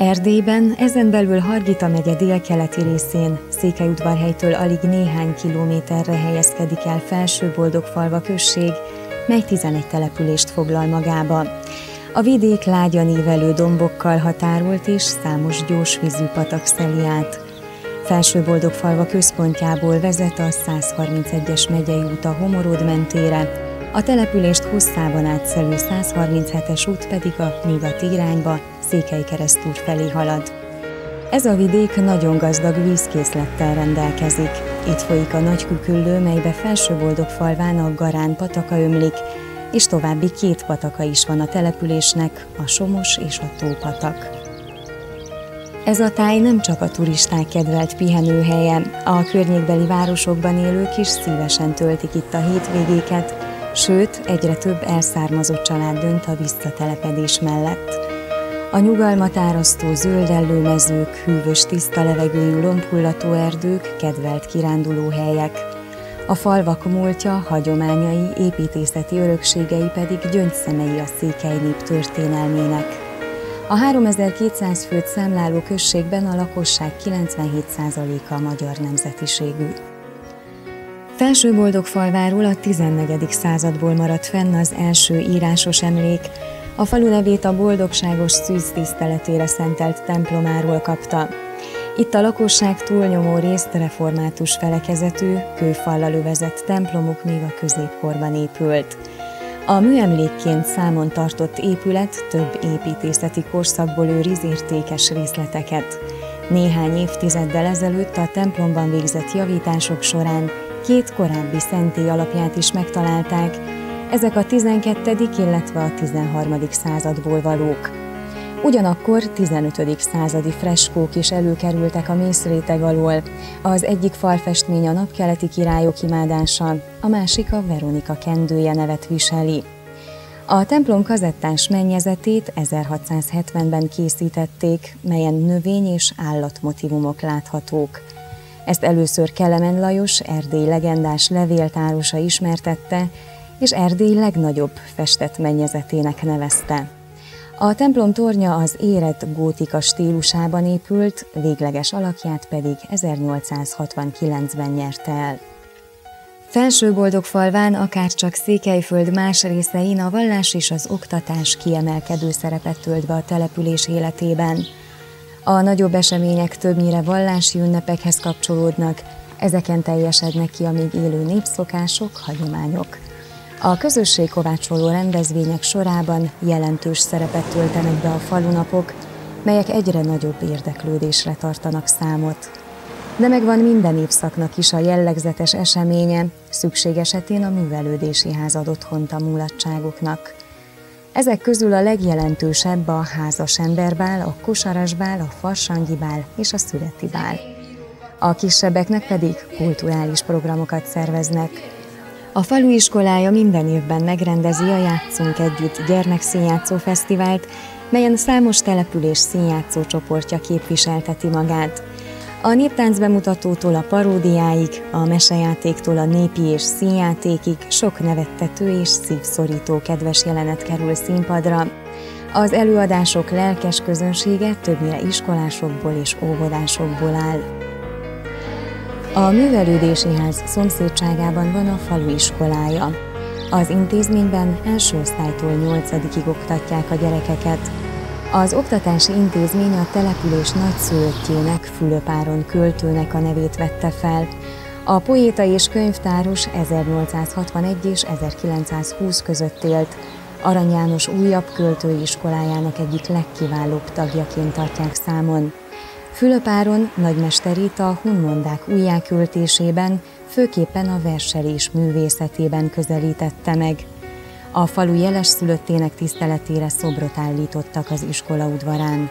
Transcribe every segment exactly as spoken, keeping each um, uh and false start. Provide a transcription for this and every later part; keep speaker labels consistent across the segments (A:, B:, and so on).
A: Erdélyben, ezen belül Hargita megye délkeleti részén, Székelyudvarhelytől alig néhány kilométerre helyezkedik el Felsőboldogfalva község, mely tizenegy települést foglal magába. A vidék lágyan ívelő dombokkal határolt és számos gyorsvízű patak szeli át. Felsőboldogfalva központjából vezet a százharmincegyes megyei út a Homorod mentére, a települést hosszában átszelő százharminchetes út pedig a nyugati irányba, Székelykeresztúr felé halad. Ez a vidék nagyon gazdag vízkészlettel rendelkezik. Itt folyik a Nagyküküllő, melybe Felsőboldogfalván a Garán pataka ömlik, és további két pataka is van a településnek, a Somos és a Tópatak. Ez a táj nem csak a turisták kedvelt pihenőhelye, a környékbeli városokban élők is szívesen töltik itt a hétvégéket, sőt, egyre több elszármazott család dönt a visszatelepedés mellett. A nyugalmat árasztó zöldellő mezők, hűvös tiszta levegőjű lombhullató erdők kedvelt kirándulóhelyek. A falvak múltja, hagyományai, építészeti örökségei pedig gyöngyszemei a székely nép történelmének. A háromezer-kétszáz főt számláló községben a lakosság kilencvenhét százaléka magyar nemzetiségű. Felsőboldogfalváról a tizennegyedik századból maradt fenn az első írásos emlék, a falu nevét a boldogságos szűz tiszteletére szentelt templomáról kapta. Itt a lakosság túlnyomó részt református felekezetű, kőfallal övezett templomok még a középkorban épült. A műemlékként számon tartott épület több építészeti korszakból őriz értékes részleteket. Néhány évtizeddel ezelőtt a templomban végzett javítások során két korábbi szentély alapját is megtalálták, ezek a tizenkettedik illetve a tizenharmadik századból valók. Ugyanakkor tizenötödik századi freskók is előkerültek a mészréteg alól. Az egyik falfestmény a napkeleti királyok imádása, a másik a Veronika kendője nevet viseli. A templom kazettás mennyezetét ezerhatszázhetvenben készítették, melyen növény- és állatmotívumok láthatók. Ezt először Kelemen Lajos, Erdély legendás levéltárosa ismertette, és Erdély legnagyobb festett mennyezetének nevezte. A templom tornya az érett gótika stílusában épült, végleges alakját pedig ezernyolcszázhatvankilencben nyerte el. Felsőboldogfalván akárcsak Székelyföld más részein a vallás és az oktatás kiemelkedő szerepet tölt be a település életében. A nagyobb események többnyire vallási ünnepekhez kapcsolódnak, ezeken teljesednek ki a még élő népszokások, hagyományok. A közösségkovácsoló rendezvények sorában jelentős szerepet töltenek be a falunapok, melyek egyre nagyobb érdeklődésre tartanak számot. De megvan minden évszaknak is a jellegzetes eseménye, szükség esetén a művelődési ház ad otthont a mulatságoknak. Ezek közül a legjelentősebb a házas emberbál, a kosarasbál, a farsangibál és a születibál. A kisebbeknek pedig kulturális programokat szerveznek. A falu iskolája minden évben megrendezi a Játszunk Együtt gyermekszínjátszó fesztivált, melyen számos település színjátszó csoportja képviselteti magát. A néptánc bemutatótól a paródiáig, a mesejátéktól a népi és színjátékig sok nevettető és szívszorító kedves jelenet kerül színpadra. Az előadások lelkes közönsége többnyire iskolásokból és óvodásokból áll. A művelődési ház szomszédságában van a falu iskolája. Az intézményben első osztálytól nyolcadikig oktatják a gyerekeket. Az oktatási intézmény a település nagyszülöttjének, Fülöp Áron költőnek a nevét vette fel. A poéta és könyvtáros ezernyolcszázhatvanegy és ezerkilencszázhúsz között élt. Arany János újabb költői iskolájának egyik legkiválóbb tagjaként tartják számon. Fülöp Áron nagymesterét a hunmondák újjáköltésében, főképpen a verselés művészetében közelítette meg. A falu jeles szülöttének tiszteletére szobrot állítottak az iskola udvarán.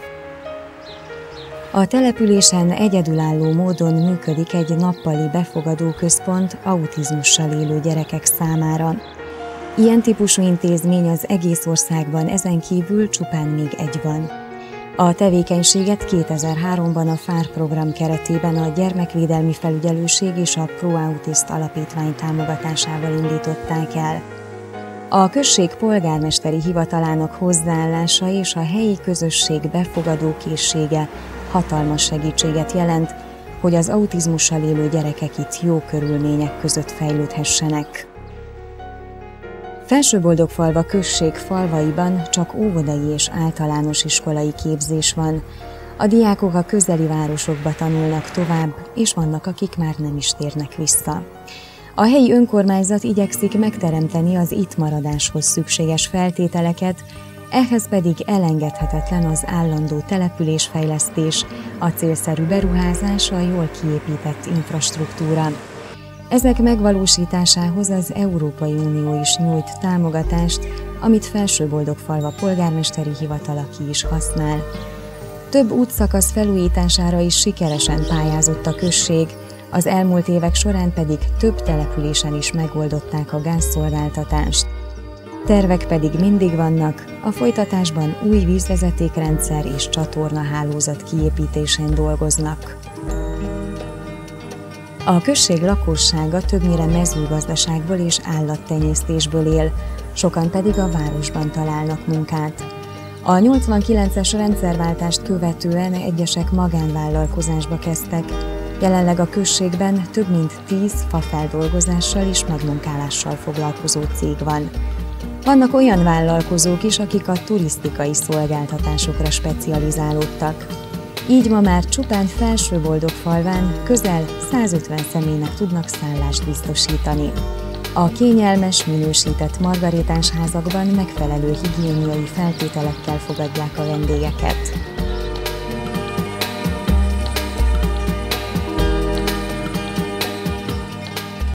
A: A településen egyedülálló módon működik egy nappali befogadó központ autizmussal élő gyerekek számára. Ilyen típusú intézmény az egész országban, ezen kívül csupán még egy van. A tevékenységet kétezer-háromban a fár program keretében a Gyermekvédelmi Felügyelőség és a Pro Autist Alapítvány támogatásával indították el. A község polgármesteri hivatalának hozzáállása és a helyi közösség befogadó készsége hatalmas segítséget jelent, hogy az autizmussal élő gyerekek itt jó körülmények között fejlődhessenek. Felsőboldogfalva község falvaiban csak óvodai és általános iskolai képzés van. A diákok a közeli városokba tanulnak tovább, és vannak, akik már nem is térnek vissza. A helyi önkormányzat igyekszik megteremteni az itt maradáshoz szükséges feltételeket, ehhez pedig elengedhetetlen az állandó településfejlesztés, a célszerű beruházás, a jól kiépített infrastruktúra. Ezek megvalósításához az Európai Unió is nyújt támogatást, amit Felsőboldogfalva polgármesteri hivatala ki is használ. Több útszakasz felújítására is sikeresen pályázott a község, az elmúlt évek során pedig több településen is megoldották a gázszolgáltatást. Tervek pedig mindig vannak, a folytatásban új vízvezetékrendszer és csatornahálózat kiépítésén dolgoznak. A község lakossága többnyire mezőgazdaságból és állattenyésztésből él, sokan pedig a városban találnak munkát. A nyolcvankilences rendszerváltást követően egyesek magánvállalkozásba kezdtek, jelenleg a községben több mint tíz fafeldolgozással és megmunkálással foglalkozó cég van. Vannak olyan vállalkozók is, akik a turisztikai szolgáltatásokra specializálódtak. Így ma már csupán Felsőboldogfalván közel százötven személynek tudnak szállást biztosítani. A kényelmes, minősített margarétásházakban megfelelő higiéniai feltételekkel fogadják a vendégeket.